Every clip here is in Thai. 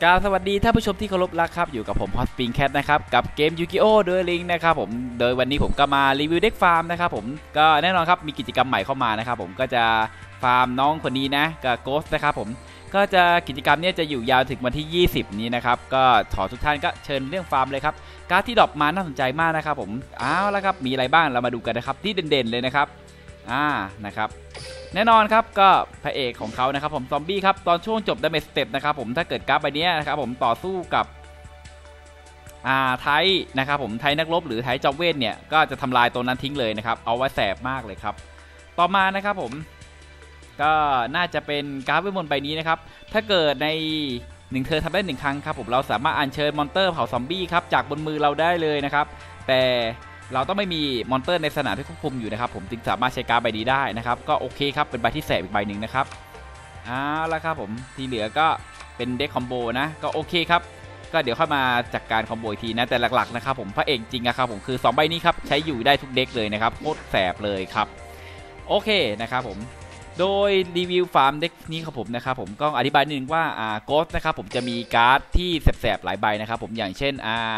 กราบสวัสดีท่านผู้ชมที่เคารพรักครับอยู่กับผมฮอตสปริงแคทนะครับกับเกมยูกิโอเดอะลิงนะครับผมโดยวันนี้ผมก็มารีวิวเด็กฟาร์มนะครับผมก็แน่นอนครับมีกิจกรรมใหม่เข้ามานะครับผมก็จะฟาร์มน้องคนนี้นะกับโกสนะครับผมก็จะกิจกรรมนี้จะอยู่ยาวถึงวันที่20นี้นะครับก็ขอทุกท่านก็เชิญเรื่องฟาร์มเลยครับการ์ดที่ดรอปมาน่าสนใจมากนะครับผมเอาละครับมีอะไรบ้างเรามาดูกันนะครับที่เด่นๆเลยนะครับนะครับแน่นอนครับก็พระเอกของเขานะครับผมซอมบี้ครับตอนช่วงจบดาเมจสเต็ปนะครับผมถ้าเกิดกราฟใบนี้นะครับผมต่อสู้กับไทยนะครับผมไทยนักรบหรือไทยจอมเวทเนี่ยก็จะทำลายตัวนั้นทิ้งเลยนะครับเอาไว้แสบมากเลยครับต่อมานะครับผมก็น่าจะเป็นกราฟเวทมนต์ใบนี้นะครับถ้าเกิดใน1เทิร์นทำได้1ครั้งครับผมเราสามารถอัญเชิญมอนเตอร์เผาซอมบี้ครับจากบนมือเราได้เลยนะครับแต่เราต้องไม่มีมอนเตอร์ในสนามที่ควบคุมอยู่นะครับผมจึงสามารถใช้การ์ดใบนี้ได้นะครับก็โอเคครับเป็นใบที่แสบอีกใบหนึ่งนะครับเอาละครับผมที่เหลือก็เป็นเด็กคอมโบนะก็โอเคครับก็เดี๋ยวเข้ามาจัดการคอมโบอีกทีนะแต่หลักๆนะครับผมพระเอกจริงนะครับผมคือ2ใบนี้ครับใช้อยู่ได้ทุกเด็กเลยนะครับโคตรแสบเลยครับโอเคนะครับผมโดยรีวิวฟาร์มเด็กนี้ครับผมนะครับผมก็อธิบายนิดนึงว่าโกสนะครับผมจะมีการ์ดที่แสบๆหลายใบนะครับผมอย่างเช่น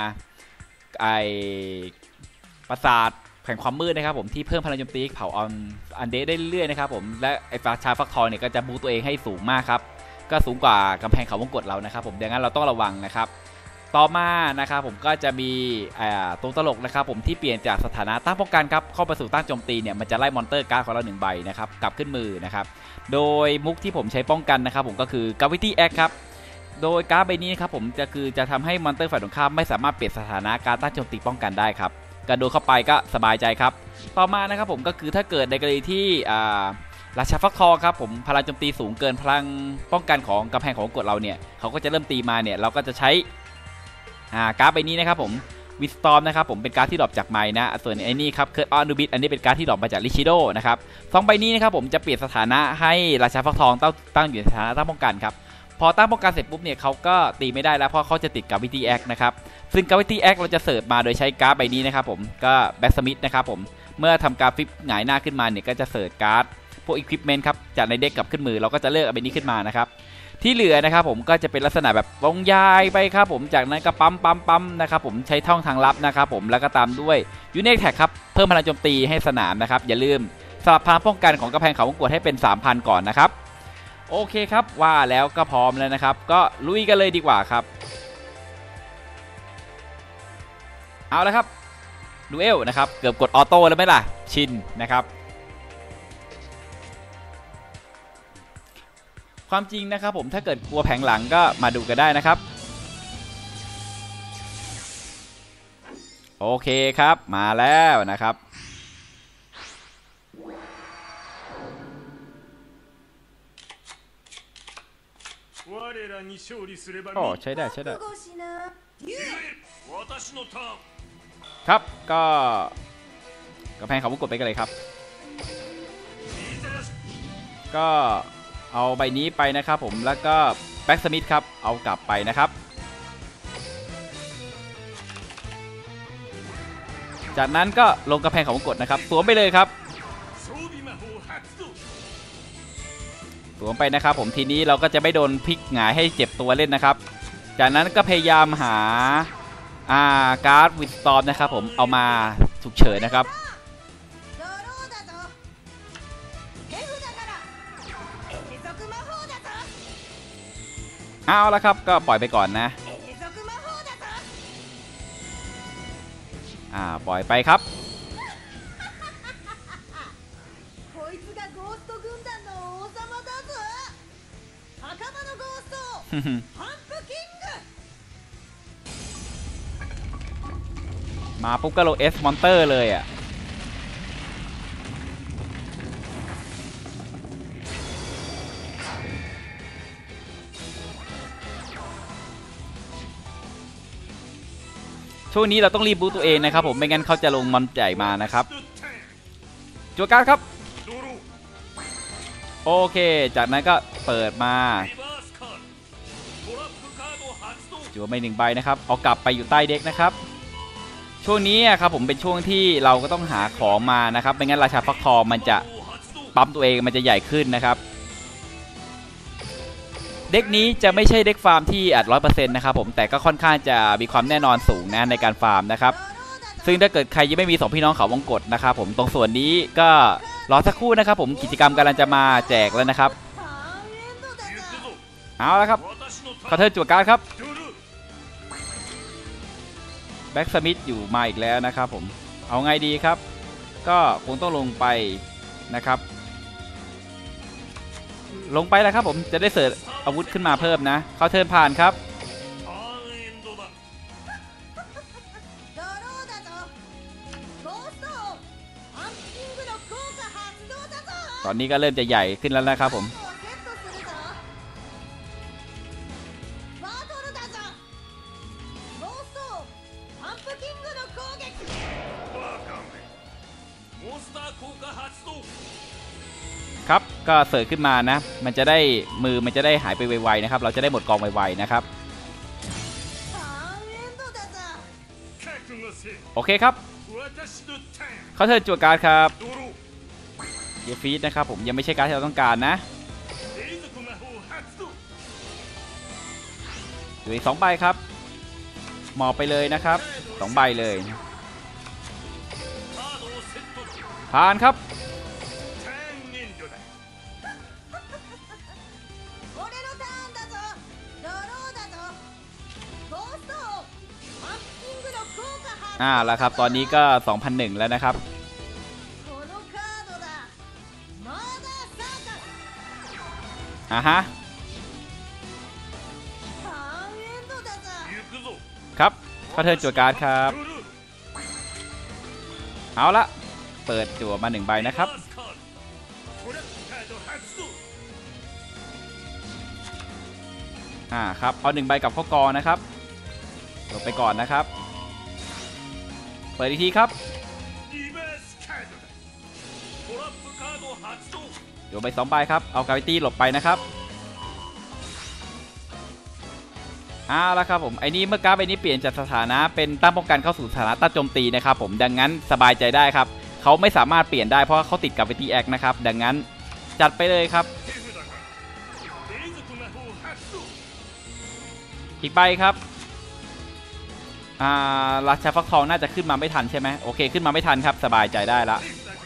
ปราสาทแห่งความมืดนะครับผมที่เพิ่มพลังโจมตีเผาอันเดได้เรื่อยๆนะครับผมและไอ้ชายฟักทองเนี่ยก็จะบูตตัวเองให้สูงมากครับก็สูงกว่ากำแพงเขาวงกตเรานะครับผมดังนั้นเราต้องระวังนะครับต่อมานะครับผมก็จะมีตัวตลกนะครับผมที่เปลี่ยนจากสถานะต้านป้องกันครับเข้าไปสู่ต้านโจมตีเนี่ยมันจะไล่มอนเตอร์การ์ดของเรา1ใบนะครับกลับขึ้นมือนะครับโดยมุกที่ผมใช้ป้องกันนะครับผมก็คือ Gravity Axe ครับโดยการ์ดใบนี้นะครับผมจะทำให้มอนเตอร์ฝ่ายตรงข้ามไม่สามารถเปลี่ยนสถานะการต้านโจมตีป้องกันได้ครับกระโดดเข้าไปก็สบายใจครับต่อมานะครับผมก็คือถ้าเกิดในกรณีที่ราชาฟักทองครับผมพลังโจมตีสูงเกินพลังป้องกันของกำแพงของกฎเราเนี่ยเขาก็จะเริ่มตีมาเนี่ยเราก็จะใช้การ์ดใบนี้นะครับผมวิสตอมนะครับผมเป็นการ์ดที่ดรอปจากไมนะส่วนไอ้นี่ครับเคิร์ดออนดูบิทอันนี้เป็นการ์ดที่ดรอปมาจากลิชิโดนะครับ2ใบนี้นะครับผมจะเปลี่ยนสถานะให้ราชาฟักทองตั้งอยู่ในสถานะตั้งป้องกันครับพอตั้งป้องกันเสร็จปุ๊บเนี่ยเขาก็ตีไม่ได้แล้วเพราะเขาจะติดกับวิธีแอคนะครับซึ่งGravity Axeเราจะเสิร์ฟมาโดยใช้การ์ดใบนี้นะครับผมก็แบ็กสมิธนะครับผมเมื่อทำการฟลิปหงายหน้าขึ้นมาเนี่ยก็จะเสิร์ฟการ์ดพวกอุปกรณ์ครับจากในเด็กกลับขึ้นมือเราก็จะเลือกใบนี้ขึ้นมานะครับที่เหลือนะครับผมก็จะเป็นลักษณะแบบวงยายไปครับผมจากนั้นก็ปั๊มนะครับผมใช้ท่องทางลับนะครับผมแล้วก็ตามด้วยยูเนกแท็กครับเพิ่มพลังโจมตีให้สนามนะครับอย่าลืมสลับพลังป้องกันของกำแพงเขาวงกตให้เป็น 3,000 ก่อนนะครับโอเคครับว่าแล้วก็พร้อมแล้วนะครับก็ลุยกันเลยดีกว่าครับเอาละครับดูเอลนะครับเกือบกดออโต้แล้วไหมล่ะชินนะครับความจริงนะครับผมถ้าเกิดกลัวแผงหลังก็มาดูกันได้นะครับโอเคครับมาแล้วนะครับโอ้ใช้ได้ครับก็กำแพงเขาวงกตไปกันเลยครับก็เอาใบนี้ไปนะครับผมแล้วก็แบ็กสมิธครับเอากลับไปนะครับจากนั้นก็ลงกำแพงเขาวงกตนะครับสวมไปเลยครับสวมไปนะครับผมทีนี้เราก็จะไม่โดนพลิกหงายให้เจ็บตัวเล่นนะครับจากนั้นก็พยายามหาการ์ดวิสตอมนะครับผมเอามาฉุกเฉินนะครับเอาละครับก็ปล่อยไปก่อนนะปล่อยไปครับมาปุ๊บก็โลเอสมอนเตอร์เลยอ่ะช่วงนี้เราต้องรีบบูตตัวเองนะครับผมไม่งั้นเขาจะลงมอนใหญ่มานะครับจั่วการ์ดครับโอเคจากนั้นก็เปิดมาจั่วไป1ใบนะครับเอากลับไปอยู่ใต้เด็กนะครับช่วงนี้ครับผมเป็นช่วงที่เราก็ต้องหาของมานะครับไม่งั้นราชาฟักทองมันจะปั๊มตัวเองมันจะใหญ่ขึ้นนะครับเด็กนี้จะไม่ใช่เด็กฟาร์มที่อัด100%นะครับผมแต่ก็ค่อนข้างจะมีความแน่นอนสูงนะในการฟาร์มนะครับซึ่งถ้าเกิดใครยังไม่มี2พี่น้องเขาวงกตนะครับผมตรงส่วนนี้ก็รอสักครู่นะครับผมกิจกรรมกำลังจะมาแจกแล้วนะครับเอาละครับขอเทิร์นจั่วการ์ดครับแบ็กสมิธอยู่มาอีกแล้วนะครับผมเอาไงดีครับก็คงต้องลงไปนะครับลงไปแล้วครับผมจะได้เสิร์ฟอาวุธขึ้นมาเพิ่มนะเขาเทิร์นผ่านครับตอนนี้ก็เริ่มจะใหญ่ขึ้นแล้วนะครับผมครับก็เสิร์ฟขึ้นมานะมันจะได้มือมันจะได้หายไปไวๆนะครับเราจะได้หมดกองไวๆนะครับโอเคครับเขาเทิร์นจั่วการ์ดครับเยฟีดนะครับผมยังไม่ใช่การ์ดที่เราต้องการนะเหลืออีก2 ใบครับหมอบไปเลยนะครับ2 ใบเลยผ่านครับแล้วครับตอนนี้ก็ 2001 แล้วนะครับฮะครับขอเทิร์นจั่วการ์ดครับเอาละเปิดจั่วมา1 ใบนะครับครับเอา1 ใบกับข้อกองนะครับลงไปก่อนนะครับเปิดอีกทีครับเดี๋ยวใบ2 ใบครับเอากาวิตี้หลบไปนะครับแล้วครับผมไอ้นี่เมื่อการ์ดใบนี้เปลี่ยนจากสถานะเป็นต้านป้องกันเข้าสู่สถานะต้านโจมตีนะครับผมดังนั้นสบายใจได้ครับเขาไม่สามารถเปลี่ยนได้เพราะเขาติดกับวิตี้แอคนะครับดังนั้นจัดไปเลยครับอีกใบครับราชาฟักทองน่าจะขึ้นมาไม่ทันใช่ไหมโอเคขึ้นมาไม่ทันครับสบายใจได้ละ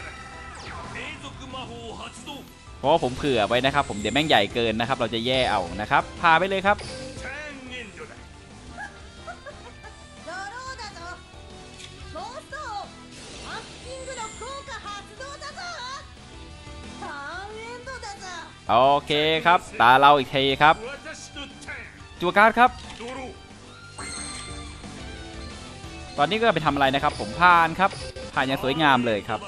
เพราะว่าผมเผื่อไว้นะครับผมเดี๋ยวแม่งใหญ่เกินนะครับเราจะแย่เอานะครับพาไปเลยครับโอเคครับตาเราอีกทีครับจั่วการ์ดครับตอนนี้ก็ไปทำอะไรนะครับผมผ่านครับผ่านอย่างสวยงามเลยครับ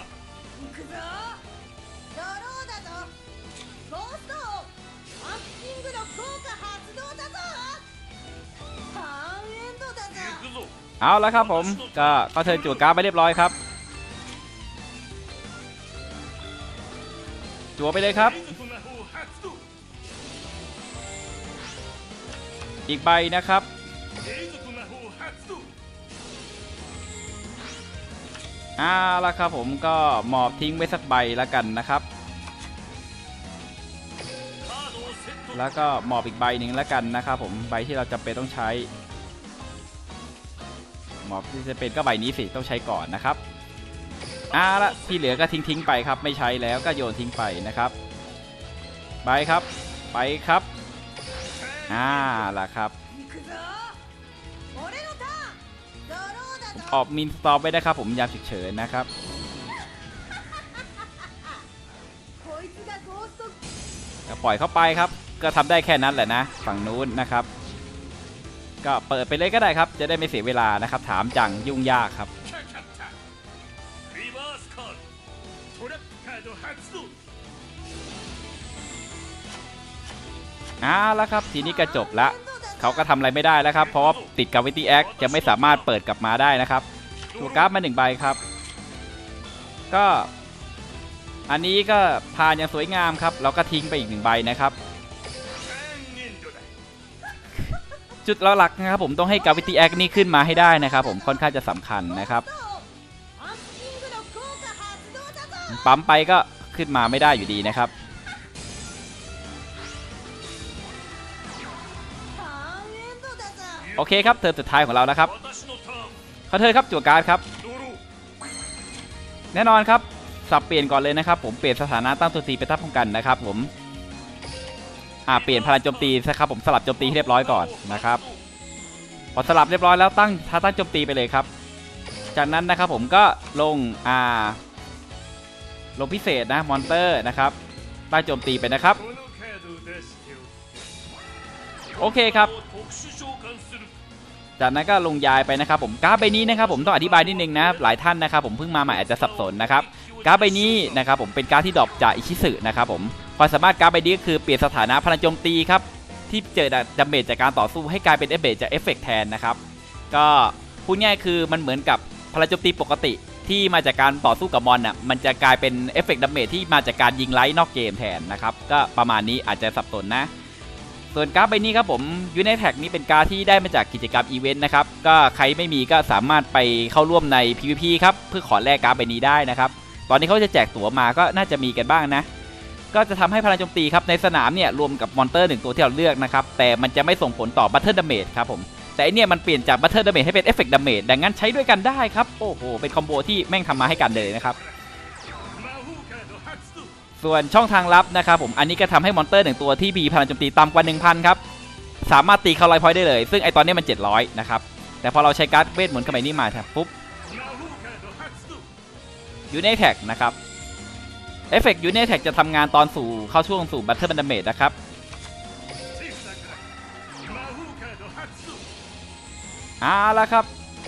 เอาแล้วครับผมก็เทิร์นจั่วการ์ดไปเรียบร้อยครับจั่วไปเลยครับอีกใบนะครับแล้วครับผมก็หมอบทิ้งไว้สักใบแล้วกันนะครับแล้วก็หมอบอีกใบหนึ่งแล้วกันนะครับผมใบที่เราจำเป็นต้องใช้หมอบที่จะเป็นก็ใบนี้สิต้องใช้ก่อนนะครับละที่เหลือก็ทิ้งไปครับไม่ใช้แล้วก็โยนทิ้งไปนะครับใบครับไปครับล่ะครับออกมินสตอปไปได้ครับผมยามฉุกเฉินนะครับก็ปล่อยเข้าไปครับก็ทำได้แค่นั้นแหละนะฝั่งนู้นนะครับก็เปิดไปเลยก็ได้ครับจะได้ไม่เสียเวลานะครับถามจังยุ่งยากครับแล้วครับทีนี้ก็จบละเขาก็ทำอะไรไม่ได้แล้วครับเพราะว่าติดกับวิตี้แอคจะไม่สามารถเปิดกลับมาได้นะครับตัวการ์ดมา1 ใบครับก็อันนี้ก็ผ่านอย่างสวยงามครับเราก็ทิ้งไปอีก1 ใบนะครับจุดหลักนะครับผมต้องให้กาวิตี้แอคนี่ขึ้นมาให้ได้นะครับผมค่อนข้างจะสำคัญนะครับปั๊มไปก็ ขึ้นมาไม่ได้อยู่ดีนะครับโอเคครับเทิร์นสุดท้ายของเราแล้วครับขอเทิร์นครับจั่วการ์ดครับแน่นอนครับสับเปลี่ยนก่อนเลยนะครับผมเปลี่ยนสถานะตั้งโจมตีไปตั้งป้องกันนะครับผมเปลี่ยนพลังโจมตีนะครับผมสลับโจมตีให้เรียบร้อยก่อนนะครับพอสลับเรียบร้อยแล้วตั้งโจมตีไปเลยครับจากนั้นนะครับผมก็ลงพิเศษนะมอนเตอร์นะครับตั้งโจมตีไปนะครับโอเคครับจากนั้นก็ลงยายไปนะครับผมการ์ดใบนี้นะครับผมต้องอธิบายนิดนึงนะหลายท่านนะครับผมเพิ่งมาใหม่อาจจะสับสนนะครับการ์ดใบนี้นะครับผมเป็นการ์ดที่ดรอปจากอิชิสึนะครับผมความสามารถการ์ดใบนี้ก็คือเปลี่ยนสถานะพลังโจมตีครับที่เจอดาเมจจากการต่อสู้ให้กลายเป็นเอฟเฟกต์จากเอฟเฟกต์แทนนะครับก็พูดง่ายคือมันเหมือนกับพลังโจมตีปกติที่มาจากการต่อสู้กับมอนอ่ะมันจะกลายเป็นเอฟเฟกต์ดาเมจที่มาจากการยิงไลท์นอกเกมแทนนะครับก็ประมาณนี้อาจจะสับสนนะส่วนการ์ดใบนี้ครับผมยูไนแท็กนี้เป็นการ์ดที่ได้มาจากกิจกรรมอีเวนต์นะครับก็ใครไม่มีก็สามารถไปเข้าร่วมใน PVP ครับเพื่อขอแลกการ์ดใบนี้ได้นะครับตอนนี้เขาจะแจกตั๋วมาก็น่าจะมีกันบ้างนะก็จะทำให้พลังโจมตีครับในสนามเนี่ยรวมกับมอนเตอร์1ตัวที่เราเลือกนะครับแต่มันจะไม่ส่งผลต่อบัตเทิลดาเมจครับผมแต่อันเนี้ยมันเปลี่ยนจากบัตเทิลดาเมจให้เป็นเอฟเฟกต์ดาเมจดังนั้นใช้ด้วยกันได้ครับโอ้โหเป็นคอมโบที่แม่งทำมาให้กันเลยนะครับส่วนช่องทางลับนะครับผมอันนี้ก็ทำให้มอนเตอร์1ตัวที่มีพลังโจมตีต่ำกว่า 1,000 ครับสามารถตีเข้าไลฟ์พอยต์ได้เลยซึ่งไอตอนนี้มัน700นะครับแต่พอเราใช้การ์ดเวทมนต์เข้าไปนี่มาปุ๊บยูไนแท็กนะครับเอฟเฟกต์ยูไนแท็กจะทำงานตอนเข้าช่วงสู่บัตเทิลดาเมจนะครับเอาละครับ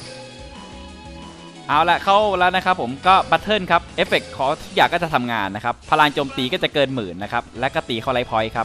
เอาละเข้าแล้วนะครับผมก็บัตเทิลครับเอฟเฟกต์ของทุกอย่างก็จะทำงานนะครับพลังโจมตีก็จะเกิน10,000นะครับและก็ตีเข้าไลฟ์พอยต์ครับ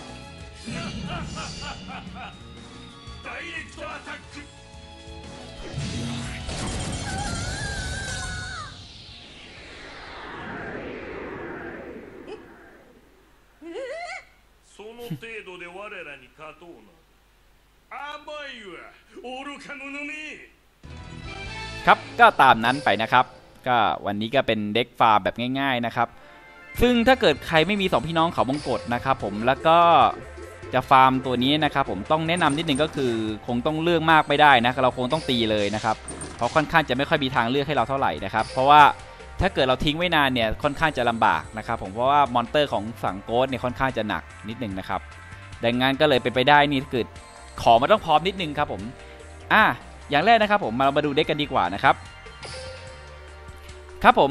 その程度で我らに勝とうな甘いわ愚か者めครับก็ตามนั้นไปนะครับก็วันนี้ก็เป็นเด็กฟาร์มแบบง่ายๆนะครับซึ่งถ้าเกิดใครไม่มี2พี่น้องเขาวงกตนะครับผมแล้วก็จะฟาร์มตัวนี้นะครับผมต้องแนะนำนิดนึงก็คือคงต้องเลือกมากไม่ได้นะเราคงต้องตีเลยนะครับเพราะค่อนข้างจะไม่ค่อยมีทางเลือกให้เราเท่าไหร่นะครับเพราะว่าถ้าเกิดเราทิ้งไว้นานเนี่ยค่อนข้างจะลำบากนะครับผมเพราะว่ามอนเตอร์ของฝั่งโกสเนี่ยค่อนข้างจะหนักนิดนึงนะครับดังนั้นก็เลยเป็นไปได้นี่ถ้าเกิดของมันต้องพร้อมนิดนึงครับผมอย่างแรกนะครับผมมาดูเด็กกันดีกว่านะครับครับผม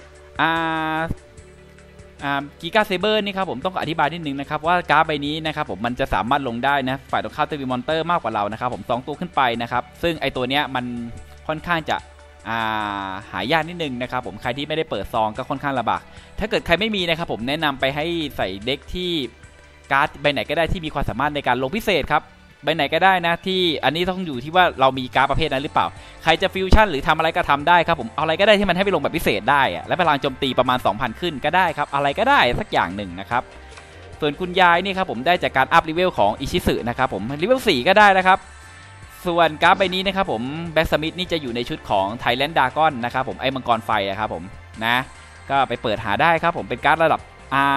กีกาเซเบอร์นี่ครับผมต้องอธิบายนิดนึงนะครับว่าการ์ดใบนี้นะครับผมมันจะสามารถลงได้นะฝ่ายตรงข้ามจะมีมอนเตอร์มากกว่าเรานะครับผม2ตัวขึ้นไปนะครับซึ่งไอตัวเนี้ยมันค่อนข้างจะหายากนิดนึงนะครับผมใครที่ไม่ได้เปิดซองก็ค่อนข้างลำบากถ้าเกิดใครไม่มีนะครับผมแนะนำไปให้ใส่เด็กที่การ์ดใบไหนก็ได้ที่มีความสามารถในการลงพิเศษครับใบไหนก็ได้นะที่อันนี้ต้องอยู่ที่ว่าเรามีการ์ดประเภทนั้นหรือเปล่าใครจะฟิวชั่นหรือทำอะไรก็ทำได้ครับผมเอาอะไรก็ได้ที่มันให้ไปลงแบบพิเศษได้และพลังโจมตีประมาณ 2,000 ขึ้นก็ได้ครับอะไรก็ได้สักอย่างหนึ่งนะครับส่วนคุณยายนี่ครับผมได้จากการอัพเลเวลของอิชิสึนะครับผมเลเวล4ก็ได้นะครับส่วนการ์ดใบนี้นะครับผมแบ็กสมิธนี่จะอยู่ในชุดของไทแลนด์ดากอนนะครับผมไอ้มังกรไฟครับผมนะก็ไปเปิดหาได้ครับผมเป็นการ์ดระดับ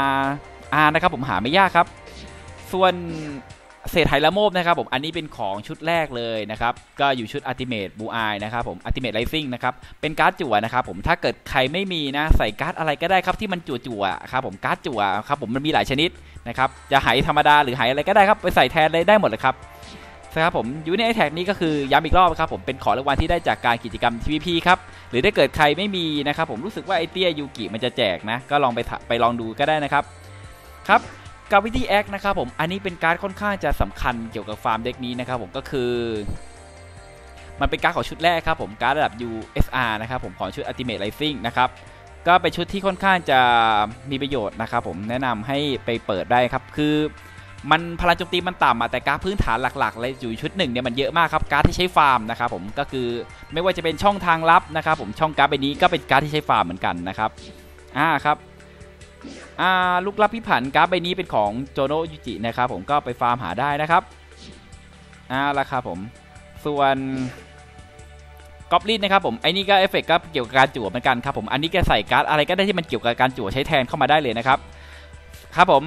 R นะครับผมหาไม่ยากครับส่วนเศษไฮลาโมบนะครับผมอันนี้เป็นของชุดแรกเลยนะครับก็อยู่ชุดอัลติเมทบูอายนะครับผมอัลติเมทไรซิ่งนะครับเป็นการ์ดจั่วนะครับผมถ้าเกิดใครไม่มีนะใส่การ์ดอะไรก็ได้ครับที่มันจั่วครับผมการ์ดจั่วครับผมมันมีหลายชนิดนะครับจะไหธรรมดาหรือไหอะไรก็ได้ครับไปใส่แทนเลยได้หมดเลยครับครับผมยูในไอแท็กนี้ก็คือย้ำอีกรอบครับผมเป็นของรางวัลที่ได้จากการกิจกรรม TVP ครับหรือถ้าเกิดใครไม่มีนะครับผมรู้สึกว่าไอเตี้ยยูกิมันจะแจกนะก็ลองไปลองดูก็ได้นะครับครับกาวิตี้แอคนะครับผมอันนี้เป็นการ์ดค่อนข้างจะสำคัญเกี่ยวกับฟาร์มเด็กนี้นะครับผมก็คือมันเป็นการ์ดของชุดแรกครับผมการ์ดระดับ USR นะครับผมของชุด Ultimate Rising นะครับก็เป็นชุดที่ค่อนข้างจะมีประโยชน์นะครับผมแนะนำให้ไปเปิดได้ครับคือมันพลังโจมตีมันต่ำแต่การ์ดพื้นฐานหลักๆเลยอยู่ชุดหนึ่งเนี่ยมันเยอะมากครับการ์ดที่ใช้ฟาร์มนะครับผมก็คือไม่ว่าจะเป็นช่องทางลับนะครับผมช่องการ์ดใบนี้ก็เป็นการ์ดที่ใช้ฟาร์มเหมือนกันนะครับครับลูกลับพิผันการ์ดใบนี้เป็นของโจโนยุจินะครับผมก็ไปฟาร์มหาได้นะครับละครับผมส่วนกอบลินนะครับผมไอ้นี่ก็เอฟเฟกต์ก็เกี่ยวกับการจั่วเหมือนกันครับผมอันนี้ก็ใส่การ์ดอะไรก็ได้ที่มันเกี่ยวกับการจั่วใช้แทนเข้ามาได้เลยนะครับครับผม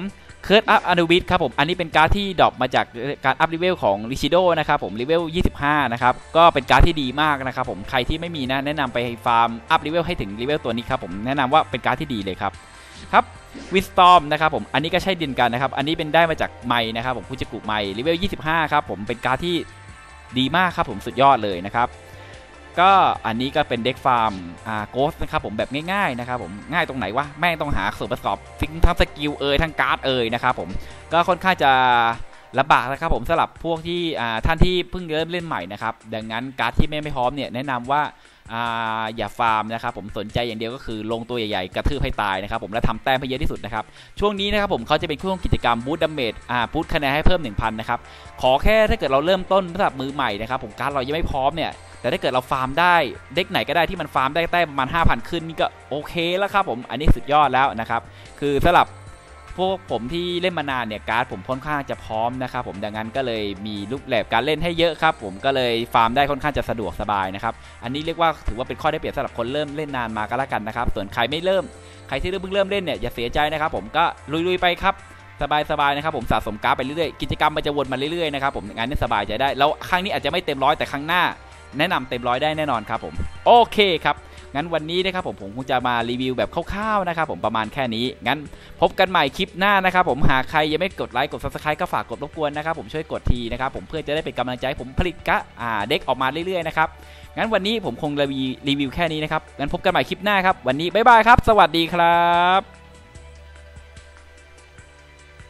เคิร์ดอัพอนุวิทครับผมอันนี้เป็นการ์ดที่ดรอปมาจากการอัพเลเวลของริชิโดนะครับผมเลเวล25นะครับก็เป็นการ์ดที่ดีมากนะครับผมใครที่ไม่มีนะแนะนำไปฟาร์มอัพเลเวลให้ถึงเลเวลตัวนี้ครับผมแนะนำว่าเป็นการ์ดที่ดีเลยครับวิสตอมนะครับผมอันนี้ก็ใช่ดินกันนะครับอันนี้เป็นได้มาจากไมนะครับผมคุจิกุไมเลเวล25ครับผมเป็นการ์ดที่ดีมากครับผมสุดยอดเลยนะครับก็อันนี้ก็เป็นเด็กฟาร์มโกสนะครับผมแบบง่ายๆนะครับผมง่ายตรงไหนวะแม่งต้องหาส่วนประกอบทั้งสกิลทั้งการ์ดนะครับผมก็ค่อนข้างจะลำบากนะครับผมสำหรับพวกที่ท่านที่เพิ่งเริ่มเล่นใหม่นะครับดังนั้นการ์ดที่ไม่พร้อมเนี่ยแนะนำว่าอย่าฟาร์มนะครับผมสนใจอย่างเดียวก็คือลงตัวใหญ่ๆกระทืบให้ตายนะครับผมและทำแต้มให้เยอะที่สุดนะครับช่วงนี้นะครับผมเขาจะเป็นช่วงกิจกรรมบูทดัมเมจบูทคะแนนให้เพิ่ม 1,000 นะครับขอแค่ถ้าเกิดเราเริ่มต้นสำหรับมือใหม่นะครับผมการ์ดเรายังไม่พร้อมเนี่ยแต่ถ้าเกิดเราฟาร์มได้เด็กไหนก็ได้ที่มันฟาร์มได้แต้มประมาณ 5,000 ขึ้นนี่ก็โอเคแล้วครับผมอันนี้สุดยอดแล้วนะครับคือสำหรับพวกผมที่เล่นมานานเนี่ยการ์ดผมค่อนข้างจะพร้อมนะครับผมดังนั้นก็เลยมีรูปแบบการเล่นให้เยอะครับผมก็เลยฟาร์มได้ค่อนข้างจะสะดวกสบายนะครับอันนี้เรียกว่าถือว่าเป็นข้อได้เปรียบสำหรับคนเริ่มเล่นนานมาก็แล้วกันนะครับส่วนใครไม่เริ่มใครที่เพิ่งเริ่มเล่นเนี่ยอย่าเสียใจนะครับผมก็ลุยๆไปครับสบายๆนะครับผมสะสมการ์ดไปเรื่อยๆกิจกรรมมันจะวนมาเรื่อยๆนะครับผมงานนี้สบายใจได้แล้วครั้งนี้อาจจะไม่เต็มร้อยแต่ครั้งหน้าแนะนำเต็มร้อยได้แน่นอนครับผมโอเคครับงั้นวันนี้นะครับผมคงจะมารีวิวแบบคร่าวๆนะครับผมประมาณแค่นี้งั้นพบกันใหม่คลิปหน้านะครับผมหากใครยังไม่กดไลค์กด Subscribe ก็ฝากกดรบกวนนะครับผมช่วยกดทีนะครับผมเพื่อจะได้เป็นกำลังใจผมผลิตเด็กออกมาเรื่อยๆนะครับงั้นวันนี้ผมคงรีวิวแค่นี้นะครับงั้นพบกันใหม่คลิปหน้าครับวันนี้บ๊ายบายครับสวัสดีครับ